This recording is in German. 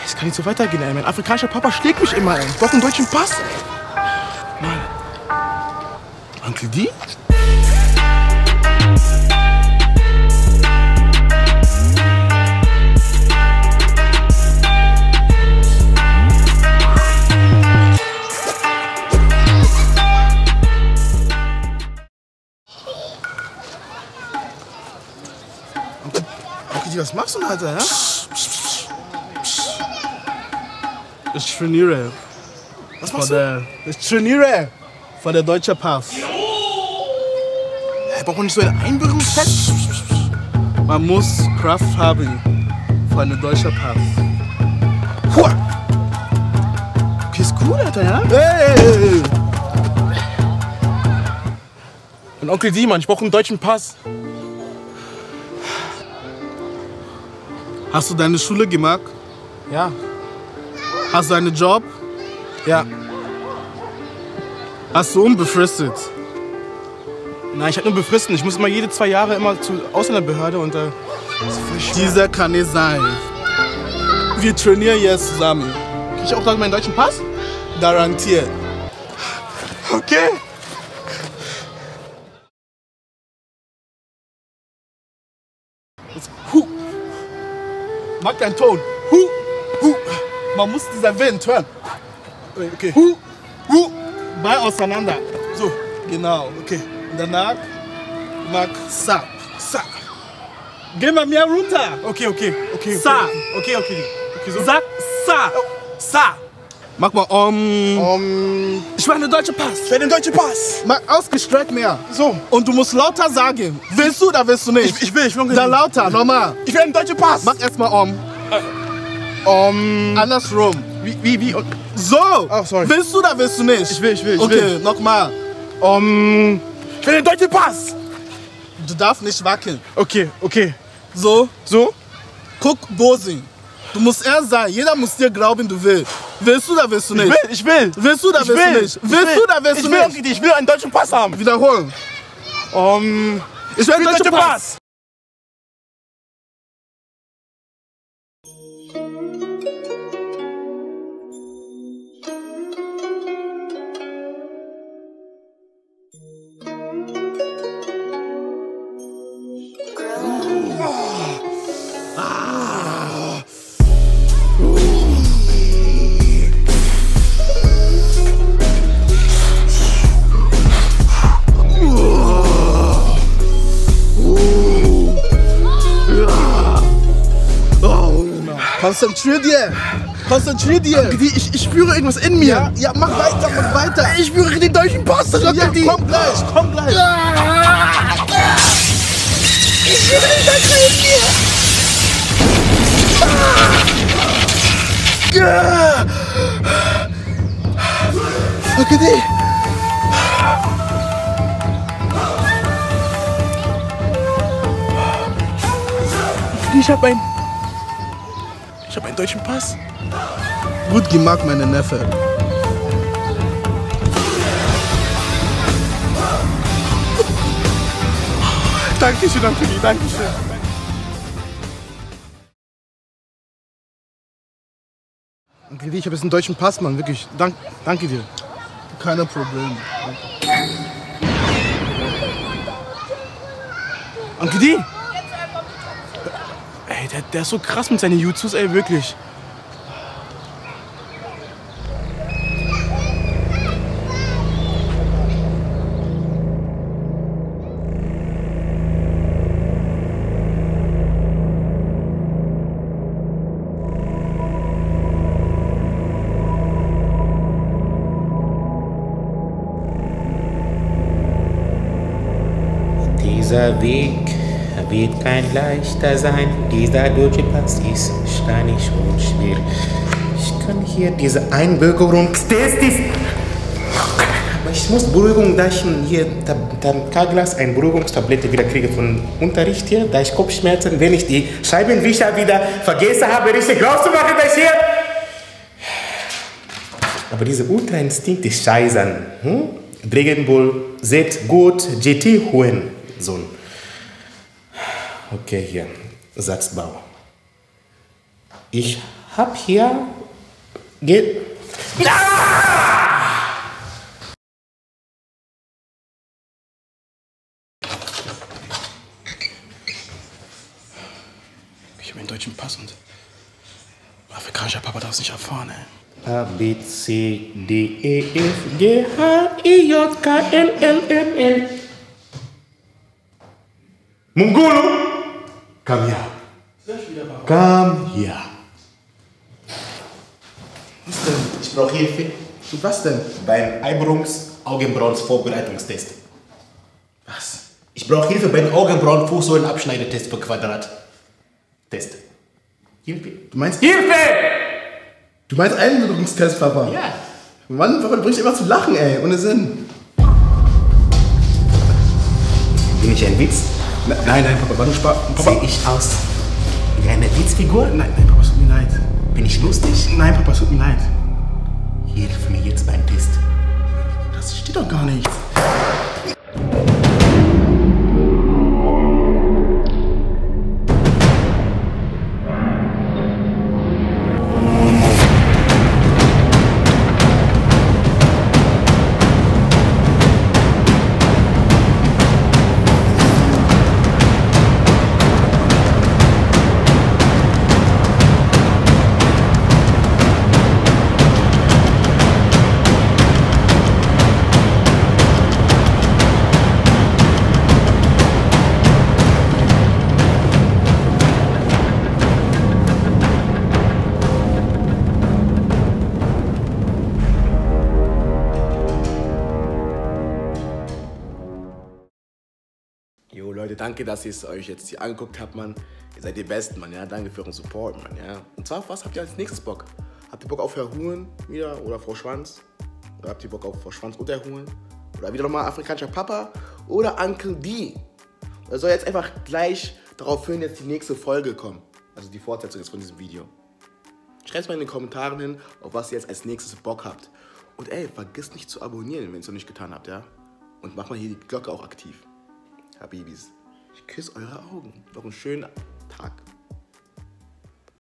Es kann nicht so weitergehen, ey. Mein afrikanischer Papa schlägt mich immer, ey. Ich brauche einen deutschen Pass. Mann. Onkel D? Onkel D, was machst du denn, Alter, ja? Ich trainiere. Was machst du? Ich trainiere für den deutschen Pass. Braucht man nicht so einen Einbürgerungstest? Man muss Kraft haben für einen deutschen Pass. Hua! Okay, ist cool, Alter, ja? Hey! Und Onkel D, Mann, ich brauche einen deutschen Pass. Hast du deine Schule gemacht? Ja. Hast du einen Job? Ja. Hast du unbefristet? Nein, ich hab nur befristet. Ich muss immer jede 2 Jahre immer zur Ausländerbehörde und das ist voll schwer. Dieser kann nicht sein. Wir trainieren jetzt zusammen. Krieg ich auch dann meinen deutschen Pass? Garantiert. Okay. Hu. Mach deinen Ton. Hu. Hu. Man muss dieser Wind hören. Okay. Hu. Hu. Bein auseinander. So. Genau. Okay. Und danach mach Sa. Sa. Geh mal mehr runter. Okay. Sa. Okay, so. Sag Sa. Sa. Mach mal Ich will einen deutschen Pass. Ich will den deutschen Pass. Mach ausgestreckt mehr. So. Und du musst lauter sagen. Willst du oder willst du nicht? Ich will Dann lauter, normal. Ich will einen deutschen Pass. Mach erstmal andersrum. Wie? So. Oh, sorry. Willst du oder willst du nicht? Ich will. Okay, nochmal. Ich will den deutschen Pass. Du darfst nicht wackeln. Okay. So. Guck, Bosin. Du musst ernst sein. Jeder muss dir glauben, du willst. Willst du oder willst du nicht? Ich will. Willst du oder willst du nicht? Willst du oder willst du nicht? Onkel D, ich will einen deutschen Pass haben. Wiederholen. Ich will einen deutschen Pass. Konzentrier dir. Onkel D, ich spüre irgendwas in mir. Ja, mach weiter. Ich spüre den deutschen Pass. Ja, komm gleich. Ich spüre den deutschen in mir. Onkel D. Ich hab einen deutschen Pass. Gut gemacht, meine Neffe. Dankeschön, Onkel D, dankeschön. Onkel D, ich habe jetzt einen deutschen Pass, Mann, wirklich. Danke dir. Keine Probleme. Onkel D! Ey, der ist so krass mit seinen Jutsus, ey, wirklich. Dieser Weg wird kein leichter sein. Dieser deutsche Pass ist steinig und schwer. Ich kann hier diese Einbürgerungstest ist. Aber ich muss Beruhigung, da ich hier Taglas eine Beruhigungstablette wieder kriege von Unterricht hier, da ich Kopfschmerzen, wenn ich die Scheibenwischer wieder vergessen habe, richtig rauszumachen, das hier. Aber dieser Ultrainstinkt ist scheiße. Dragon Ball Z gut GT Hurensohn. Okay, hier, Satzbau. Ich hab hier Ich habe einen deutschen Pass und afrikanischer Papa darf es nicht erfahren, ey. A, B, C, D, E, F, G, H, I, J, K, L, L, M, N. Mungolo! Komm her. Komm hier. Was denn? Ich brauche Hilfe Und was denn? beim Augenbrauensvorbereitungstest. Was? Ich brauche Hilfe beim Augenbrauen-Fußsohlenabschneidetest für Quadrat. Test. Hilfe. Du meinst Hilfe! Du meinst Einbildungstest, Papa? Ja. Mann, Papa, du bringst immer zu lachen, ey. Ohne Sinn. Bin ich ein Witz? Nein, Papa, war nur Spaß. Sehe ich aus wie eine Witzfigur? Nein, Papa, es tut mir leid. Bin ich lustig? Nein, Papa, es tut mir leid. Hilf mir jetzt beim Test. Das steht doch gar nichts. Jo Leute, danke, dass ihr es euch jetzt hier angeguckt habt, Mann. Ihr seid die Besten, Mann, ja. Danke für euren Support, Mann, ja. Und zwar, auf was habt ihr als nächstes Bock? Habt ihr Bock auf Herr Huhn wieder oder Frau Schwanz? Oder habt ihr Bock auf Frau Schwanz und Herr Huhn? Oder wieder nochmal afrikanischer Papa? Oder Uncle D? Oder soll jetzt einfach gleich daraufhin jetzt die nächste Folge kommen? Also die Fortsetzung jetzt von diesem Video. Schreibt es mal in den Kommentaren hin, auf was ihr jetzt als nächstes Bock habt. Und ey, vergisst nicht zu abonnieren, wenn ihr es noch nicht getan habt, ja. Und macht mal hier die Glocke auch aktiv. Habibis, ich küsse eure Augen. Noch einen schönen Tag.